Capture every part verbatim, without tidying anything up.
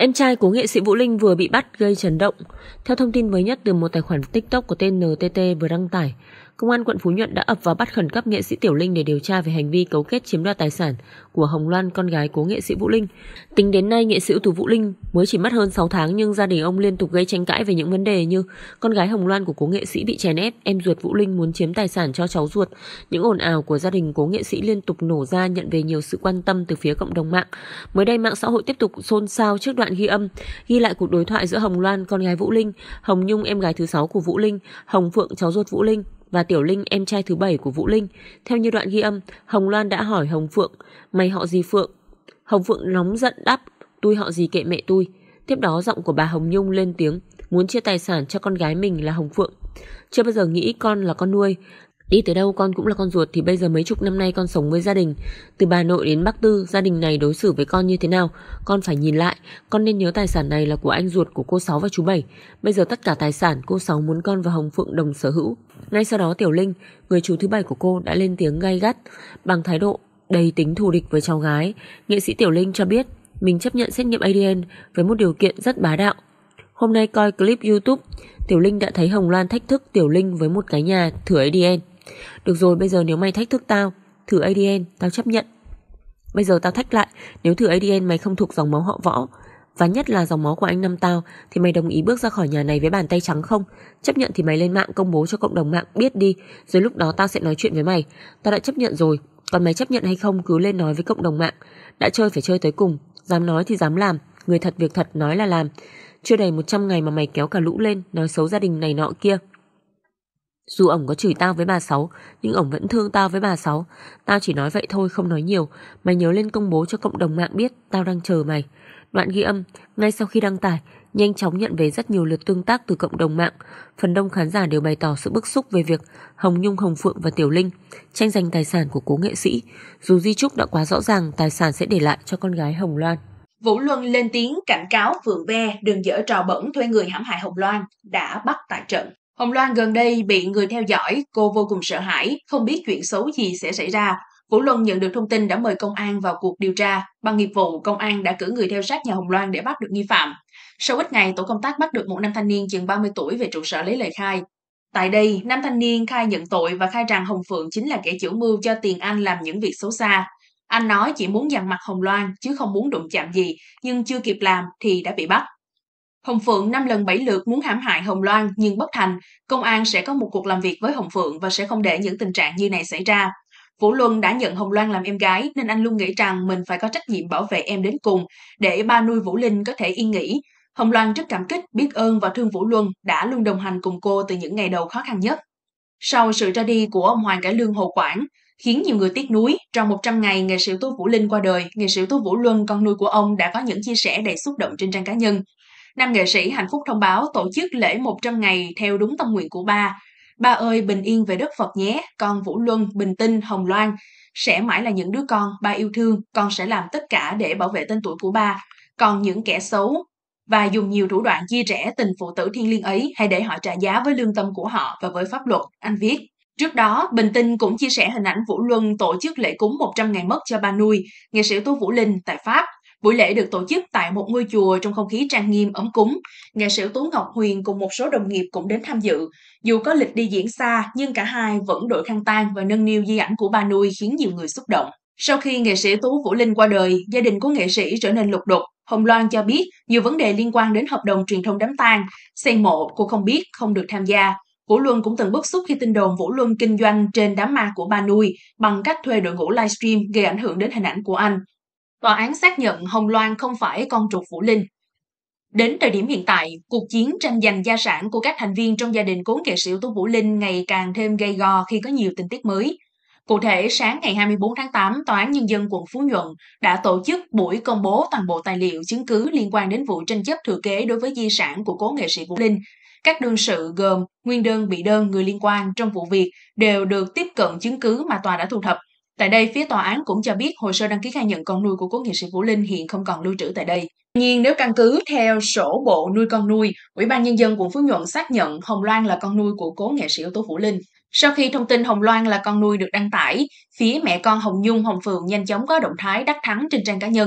Em trai của nghệ sĩ Vũ Linh vừa bị bắt gây chấn động. Theo thông tin mới nhất từ một tài khoản TikTok có tên en tê tê vừa đăng tải, Công an quận Phú Nhuận đã ập vào bắt khẩn cấp nghệ sĩ Tiểu Linh để điều tra về hành vi cấu kết chiếm đoạt tài sản của Hồng Loan, con gái cố nghệ sĩ Vũ Linh. Tính đến nay, nghệ sĩ ưu tú Vũ Linh mới chỉ mất hơn sáu tháng nhưng gia đình ông liên tục gây tranh cãi về những vấn đề như con gái Hồng Loan của cố nghệ sĩ bị chèn ép, em ruột Vũ Linh muốn chiếm tài sản cho cháu ruột. Những ồn ào của gia đình cố nghệ sĩ liên tục nổ ra, nhận về nhiều sự quan tâm từ phía cộng đồng mạng. Mới đây, mạng xã hội tiếp tục xôn xao trước đoạn ghi âm ghi lại cuộc đối thoại giữa Hồng Loan, con gái Vũ Linh, Hồng Nhung, em gái thứ sáu của Vũ Linh, Hồng Phượng, cháu ruột Vũ Linh, và Tiểu Linh, em trai thứ bảy của Vũ Linh. Theo như đoạn ghi âm, Hồng Loan đã hỏi Hồng Phượng, mày họ gì Phượng? Hồng Phượng nóng giận đáp, tôi họ gì kệ mẹ tôi. Tiếp đó giọng của bà Hồng Nhung lên tiếng, muốn chia tài sản cho con gái mình là Hồng Phượng. Chưa bao giờ nghĩ con là con nuôi, đi tới đâu con cũng là con ruột, thì bây giờ mấy chục năm nay con sống với gia đình, từ bà nội đến bác Tư, gia đình này đối xử với con như thế nào, con phải nhìn lại. Con nên nhớ tài sản này là của anh ruột của cô Sáu và chú Bảy. Bây giờ tất cả tài sản cô Sáu muốn con và Hồng Phượng đồng sở hữu. Ngay sau đó Tiểu Linh, người chú thứ bảy của cô, đã lên tiếng gay gắt bằng thái độ đầy tính thù địch với cháu gái. Nghệ sĩ Tiểu Linh cho biết mình chấp nhận xét nghiệm a đê en với một điều kiện rất bá đạo. Hôm nay coi clip YouTube, Tiểu Linh đã thấy Hồng Loan thách thức Tiểu Linh với một cái nhà thử a đê en. Được rồi, bây giờ nếu mày thách thức tao thử a đê en, tao chấp nhận. Bây giờ tao thách lại, nếu thử a đê en mày không thuộc dòng máu họ Võ, và nhất là dòng máu của anh Năm tao, thì mày đồng ý bước ra khỏi nhà này với bàn tay trắng không? Chấp nhận thì mày lên mạng công bố cho cộng đồng mạng biết đi, rồi lúc đó tao sẽ nói chuyện với mày. Tao đã chấp nhận rồi, còn mày chấp nhận hay không cứ lên nói với cộng đồng mạng. Đã chơi phải chơi tới cùng, dám nói thì dám làm, người thật việc thật, nói là làm. Chưa đầy một trăm ngày mà mày kéo cả lũ lên nói xấu gia đình này nọ kia. Dù ổng có chửi tao với bà Sáu, nhưng ổng vẫn thương tao với bà Sáu. Tao chỉ nói vậy thôi, không nói nhiều. Mày nhớ lên công bố cho cộng đồng mạng biết, tao đang chờ mày. Đoạn ghi âm ngay sau khi đăng tải nhanh chóng nhận về rất nhiều lượt tương tác từ cộng đồng mạng. Phần đông khán giả đều bày tỏ sự bức xúc về việc Hồng Nhung, Hồng Phượng và Tiểu Linh tranh giành tài sản của cố nghệ sĩ, dù di chúc đã quá rõ ràng tài sản sẽ để lại cho con gái Hồng Loan. Vũ Luân lên tiếng cảnh cáo Phượng Ve đừng giở trò bẩn thuê người hãm hại Hồng Loan, đã bắt tại trận. Hồng Loan gần đây bị người theo dõi, cô vô cùng sợ hãi, không biết chuyện xấu gì sẽ xảy ra. Vũ Luân nhận được thông tin đã mời công an vào cuộc điều tra. Bằng nghiệp vụ, công an đã cử người theo sát nhà Hồng Loan để bắt được nghi phạm. Sau ít ngày, tổ công tác bắt được một nam thanh niên chừng ba mươi tuổi về trụ sở lấy lời khai. Tại đây, nam thanh niên khai nhận tội và khai rằng Hồng Phượng chính là kẻ chủ mưu cho Tiền Anh làm những việc xấu xa. Anh nói chỉ muốn dằn mặt Hồng Loan chứ không muốn đụng chạm gì, nhưng chưa kịp làm thì đã bị bắt. Hồng Phượng năm lần bảy lượt muốn hãm hại Hồng Loan nhưng bất thành. Công an sẽ có một cuộc làm việc với Hồng Phượng và sẽ không để những tình trạng như này xảy ra. Vũ Luân đã nhận Hồng Loan làm em gái nên anh luôn nghĩ rằng mình phải có trách nhiệm bảo vệ em đến cùng để ba nuôi Vũ Linh có thể yên nghỉ. Hồng Loan rất cảm kích, biết ơn và thương Vũ Luân đã luôn đồng hành cùng cô từ những ngày đầu khó khăn nhất. Sau sự ra đi của ông Hoàng Cải Lương Hồ Quảng, khiến nhiều người tiếc nuối, trong một trăm ngày nghệ sĩ ưu tú Vũ Linh qua đời, nghệ sĩ ưu tú Vũ Luân, con nuôi của ông, đã có những chia sẻ đầy xúc động trên trang cá nhân. Nam nghệ sĩ hạnh phúc thông báo tổ chức lễ một trăm ngày theo đúng tâm nguyện của ba. Ba ơi, bình yên về đất Phật nhé, con Vũ Luân, Bình Tinh, Hồng Loan sẽ mãi là những đứa con ba yêu thương, con sẽ làm tất cả để bảo vệ tên tuổi của ba. Còn những kẻ xấu và dùng nhiều thủ đoạn chia rẽ tình phụ tử thiêng liêng ấy, hãy để họ trả giá với lương tâm của họ và với pháp luật, anh viết. Trước đó, Bình Tinh cũng chia sẻ hình ảnh Vũ Luân tổ chức lễ cúng một trăm ngày mất cho ba nuôi, nghệ sĩ ưu tú Vũ Linh tại Pháp. Buổi lễ được tổ chức tại một ngôi chùa trong không khí trang nghiêm ấm cúng. Nghệ sĩ ưu tú Ngọc Huyền cùng một số đồng nghiệp cũng đến tham dự. Dù có lịch đi diễn xa, nhưng cả hai vẫn đội khăn tang và nâng niu di ảnh của ba nuôi khiến nhiều người xúc động. Sau khi nghệ sĩ ưu tú Vũ Linh qua đời, gia đình của nghệ sĩ trở nên lục đục. Hồng Loan cho biết nhiều vấn đề liên quan đến hợp đồng truyền thông đám tang, xây mộ cô không biết, không được tham gia. Vũ Luân cũng từng bức xúc khi tin đồn Vũ Luân kinh doanh trên đám ma của ba nuôi bằng cách thuê đội ngũ livestream gây ảnh hưởng đến hình ảnh của anh. Tòa án xác nhận Hồng Loan không phải con ruột Vũ Linh. Đến thời điểm hiện tại, cuộc chiến tranh giành gia sản của các thành viên trong gia đình cố nghệ sĩ ưu tú Vũ Linh ngày càng thêm gay go khi có nhiều tình tiết mới. Cụ thể, sáng ngày hai mươi tư tháng tám, Tòa án Nhân dân quận Phú Nhuận đã tổ chức buổi công bố toàn bộ tài liệu chứng cứ liên quan đến vụ tranh chấp thừa kế đối với di sản của cố nghệ sĩ Vũ Linh. Các đương sự gồm nguyên đơn, bị đơn, người liên quan trong vụ việc đều được tiếp cận chứng cứ mà tòa đã thu thập. Tại đây, phía tòa án cũng cho biết hồ sơ đăng ký khai nhận con nuôi của cố nghệ sĩ Vũ Linh hiện không còn lưu trữ tại đây. Tuy nhiên, nếu căn cứ theo sổ bộ nuôi con nuôi, Ủy ban Nhân dân quận Phú Nhuận xác nhận Hồng Loan là con nuôi của cố nghệ sĩ ưu tú Vũ Linh. Sau khi thông tin Hồng Loan là con nuôi được đăng tải, phía mẹ con Hồng Nhung, Hồng Phượng nhanh chóng có động thái đắc thắng trên trang cá nhân.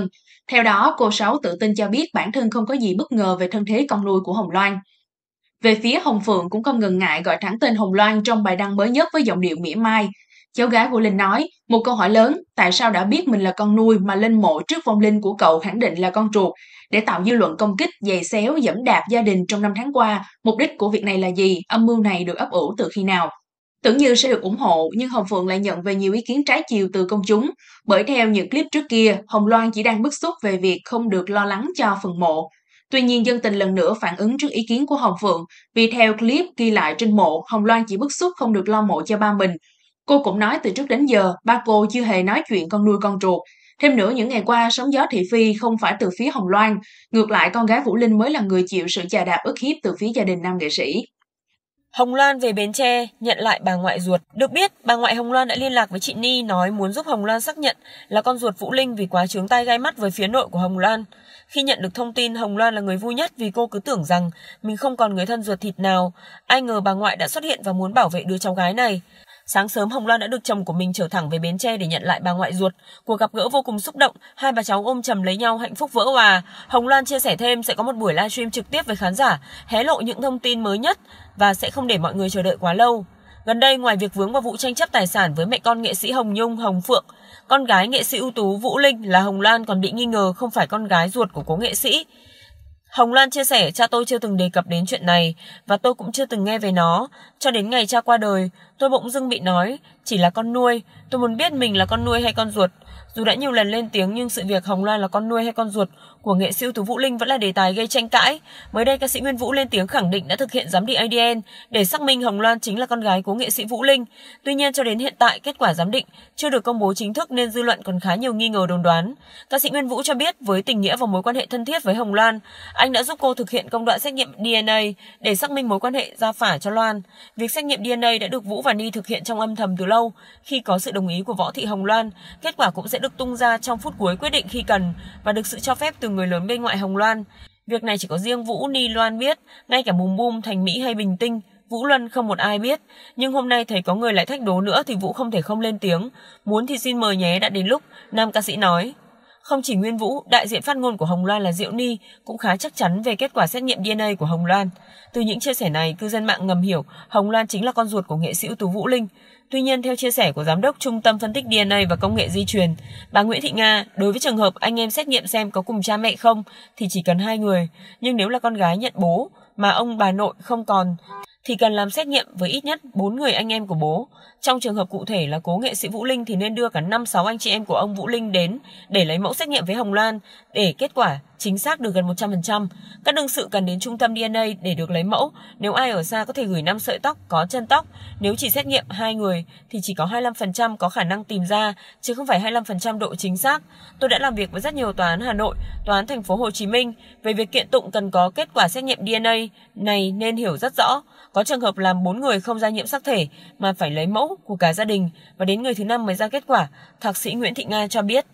Theo đó, cô Sáu tự tin cho biết bản thân không có gì bất ngờ về thân thế con nuôi của Hồng Loan. Về phía Hồng Phượng cũng không ngần ngại gọi thẳng tên Hồng Loan trong bài đăng mới nhất với giọng điệu mỉa mai. Cháu gái của Linh nói, một câu hỏi lớn, tại sao đã biết mình là con nuôi mà lên mộ trước vong linh của cậu khẳng định là con ruột, để tạo dư luận công kích, giày xéo, giẫm đạp gia đình trong năm tháng qua, mục đích của việc này là gì, âm mưu này được ấp ủ từ khi nào? Tưởng như sẽ được ủng hộ, nhưng Hồng Phượng lại nhận về nhiều ý kiến trái chiều từ công chúng, bởi theo những clip trước kia, Hồng Loan chỉ đang bức xúc về việc không được lo lắng cho phần mộ. Tuy nhiên, dân tình lần nữa phản ứng trước ý kiến của Hồng Phượng, vì theo clip ghi lại trên mộ, Hồng Loan chỉ bức xúc không được lo mộ cho ba mình. Cô cũng nói từ trước đến giờ, ba cô chưa hề nói chuyện con nuôi con ruột. Thêm nữa, những ngày qua, sóng gió thị phi không phải từ phía Hồng Loan, ngược lại con gái Vũ Linh mới là người chịu sự chà đạp ức hiếp từ phía gia đình nam nghệ sĩ. Hồng Loan về Bến Tre nhận lại bà ngoại ruột. Được biết, bà ngoại Hồng Loan đã liên lạc với chị Ni nói muốn giúp Hồng Loan xác nhận là con ruột Vũ Linh vì quá chướng tai gai mắt với phía nội của Hồng Loan. Khi nhận được thông tin, Hồng Loan là người vui nhất vì cô cứ tưởng rằng mình không còn người thân ruột thịt nào. Ai ngờ bà ngoại đã xuất hiện và muốn bảo vệ đứa cháu gái này. Sáng sớm, Hồng Loan đã được chồng của mình chở thẳng về Bến Tre để nhận lại bà ngoại ruột. Cuộc gặp gỡ vô cùng xúc động, hai bà cháu ôm chầm lấy nhau hạnh phúc vỡ òa. Hồng Loan chia sẻ thêm sẽ có một buổi livestream trực tiếp với khán giả, hé lộ những thông tin mới nhất và sẽ không để mọi người chờ đợi quá lâu. Gần đây, ngoài việc vướng vào vụ tranh chấp tài sản với mẹ con nghệ sĩ Hồng Nhung, Hồng Phượng, con gái nghệ sĩ ưu tú Vũ Linh là Hồng Loan còn bị nghi ngờ không phải con gái ruột của cố nghệ sĩ. Hồng Loan chia sẻ, cha tôi chưa từng đề cập đến chuyện này và tôi cũng chưa từng nghe về nó. Cho đến ngày cha qua đời, tôi bỗng dưng bị nói chỉ là con nuôi. Tôi muốn biết mình là con nuôi hay con ruột. Dù đã nhiều lần lên tiếng nhưng sự việc Hồng Loan là con nuôi hay con ruột của nghệ sĩ ưu tú Vũ Linh vẫn là đề tài gây tranh cãi. Mới đây, ca sĩ Nguyên Vũ lên tiếng khẳng định đã thực hiện giám định a đê en để xác minh Hồng Loan chính là con gái của nghệ sĩ Vũ Linh. Tuy nhiên, cho đến hiện tại, kết quả giám định chưa được công bố chính thức nên dư luận còn khá nhiều nghi ngờ đồn đoán. Ca sĩ Nguyên Vũ cho biết với tình nghĩa và mối quan hệ thân thiết với Hồng Loan, anh đã giúp cô thực hiện công đoạn xét nghiệm đê en a để xác minh mối quan hệ gia phả cho Loan. Việc xét nghiệm đê en a đã được Vũ và Ni thực hiện trong âm thầm từ lâu. Khi có sự đồng ý của Võ Thị Hồng Loan, kết quả cũng sẽ được tung ra trong phút cuối quyết định khi cần và được sự cho phép từ người lớn bên ngoại Hồng Loan. Việc này chỉ có riêng Vũ, Ni, Loan biết, ngay cả Bùm Bum, Thành Mỹ hay Bình Tinh, Vũ Luân không một ai biết. Nhưng hôm nay thấy có người lại thách đố nữa thì Vũ không thể không lên tiếng. Muốn thì xin mời nhé, đã đến lúc, nam ca sĩ nói. Không chỉ Nguyên Vũ, đại diện phát ngôn của Hồng Loan là Diệu Ni cũng khá chắc chắn về kết quả xét nghiệm đê en a của Hồng Loan. Từ những chia sẻ này, cư dân mạng ngầm hiểu Hồng Loan chính là con ruột của nghệ sĩ ưu tú Vũ Linh. Tuy nhiên, theo chia sẻ của Giám đốc Trung tâm Phân tích đê en a và Công nghệ Di truyền, bà Nguyễn Thị Nga, đối với trường hợp anh em xét nghiệm xem có cùng cha mẹ không thì chỉ cần hai người. Nhưng nếu là con gái nhận bố mà ông bà nội không còn thì cần làm xét nghiệm với ít nhất bốn người anh em của bố. Trong trường hợp cụ thể là cố nghệ sĩ Vũ Linh thì nên đưa cả năm sáu anh chị em của ông Vũ Linh đến để lấy mẫu xét nghiệm với Hồng Loan để kết quả chính xác được gần một trăm phần trăm. Các đương sự cần đến trung tâm đê en a để được lấy mẫu. Nếu ai ở xa có thể gửi năm sợi tóc có chân tóc. Nếu chỉ xét nghiệm hai người thì chỉ có hai mươi lăm phần trăm có khả năng tìm ra, chứ không phải hai mươi lăm phần trăm độ chính xác. Tôi đã làm việc với rất nhiều tòa án Hà Nội, tòa án thành phố Hồ Chí Minh về việc kiện tụng cần có kết quả xét nghiệm đê en a này nên hiểu rất rõ. Có trường hợp làm bốn người không ra nhiễm sắc thể mà phải lấy mẫu của cả gia đình và đến người thứ năm mới ra kết quả, Thạc sĩ Nguyễn Thị Nga cho biết.